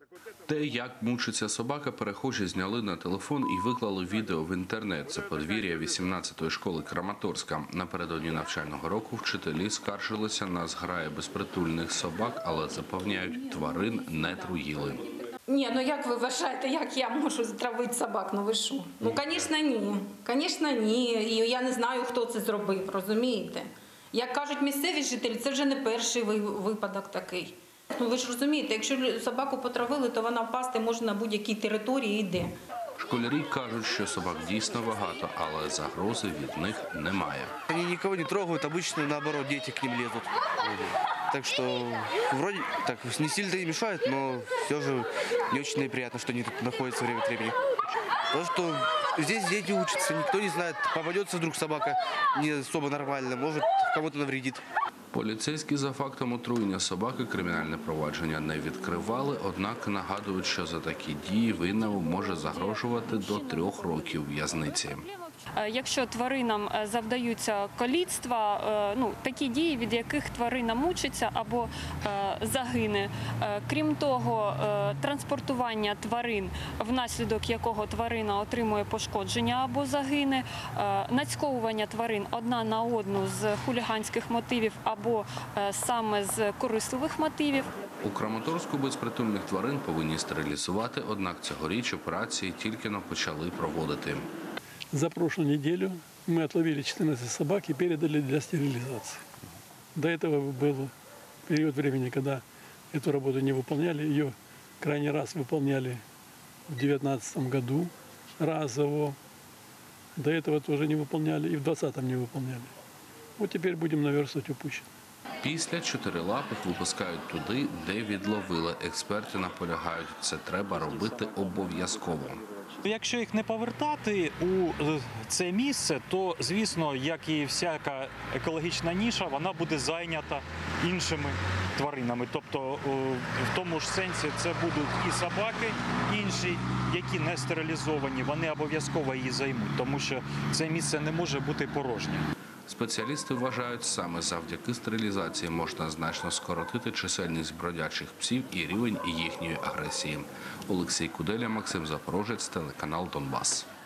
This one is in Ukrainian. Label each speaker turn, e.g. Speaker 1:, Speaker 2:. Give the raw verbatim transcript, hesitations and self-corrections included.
Speaker 1: Те, як мучиться собака, перехожі зняли на телефон і виклали відео в інтернет. Це подвір'я вісімнадцятої школи Краматорська. Напередодні навчального року вчителі скаржилися на зграї безпритульних собак, але запевняють, тварин не труїли.
Speaker 2: Ні, ну як ви вважаєте, як я можу затравити собак? Ну ви що? Ну, звісно, ні. Звісно, ні. І я не знаю, хто це зробив, розумієте? Як кажуть місцеві жителі, це вже не перший випадок такий. Ну ви ж розумієте, якщо собаку потравили, то вона впасти може на будь-якій території і де.
Speaker 1: Школярі кажуть, що собак дійсно багато, але загрози від них немає.
Speaker 3: Вони нікого не трогають, обычно наоборот, діти к ним лезут. Так что вроде так не сильно и мешают, но все же не очень неприятно, что они тут находятся время от времени. Потому что здесь дети учатся, никто не знает, попадется вдруг собака не особо нормально, может кому-то навредит.
Speaker 1: Поліцейські за фактом отруєння собаки кримінальне провадження не відкривали, однак нагадують, що за такі дії винному може загрожувати до трьох років в'язниці.
Speaker 4: Якщо тваринам завдаються каліцтва, ну, такі дії, від яких тварина мучиться або загине. Крім того, транспортування тварин, внаслідок якого тварина отримує пошкодження або загине, нацьковування тварин одна на одну з хуліганських мотивів або саме з корисливих мотивів.
Speaker 1: У Краматорську безпритульних тварин повинні стерилізувати, однак цьогоріч операції тільки но почали проводити.
Speaker 5: За прошлую неделю мы отловили четырнадцать собак и передали для стерилизации. До этого был период времени, когда эту работу не выполняли. Ее крайний раз выполняли в две тысячи девятнадцатом году разово. До этого тоже не выполняли и в двадцатом не выполняли. Вот теперь будем наверстывать упущенное.
Speaker 1: Після чотирилапих випускають туди, де відловили. Експерти наполягають, це треба робити обов'язково.
Speaker 6: Якщо їх не повертати у це місце, то, звісно, як і всяка екологічна ніша, вона буде зайнята іншими тваринами. Тобто в тому ж сенсі це будуть і собаки інші, які не стерилізовані, вони обов'язково її займуть, тому що це місце не може бути порожнім.
Speaker 1: Спеціалісти вважають, саме завдяки стерилізації можна значно скоротити чисельність бродячих псів і рівень їхньої агресії. Олексій Куделя, Максим Запорожець, телеканал «Донбас».